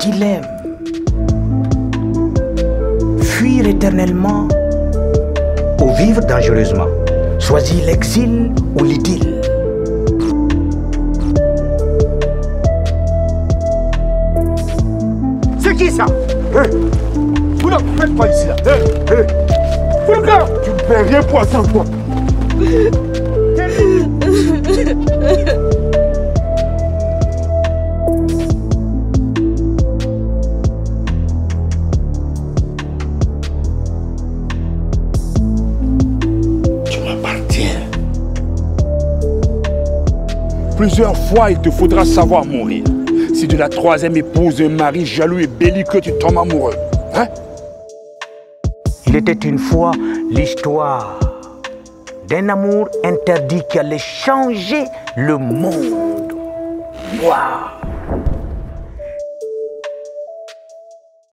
dilemme. Fuir éternellement ou vivre dangereusement. Choisis l'exil ou l'idylle. C'est qui ça? Vous ne faites pas ici là. Tu ne fais rien pour ça, toi. Tu m'appartiens. Plusieurs fois, il te faudra savoir mourir. Si de la troisième épouse un mari jaloux et belliqueux, tu tombes amoureux. Hein? Il était une fois l'histoire d'un amour interdit qui allait changer le monde. Waouh!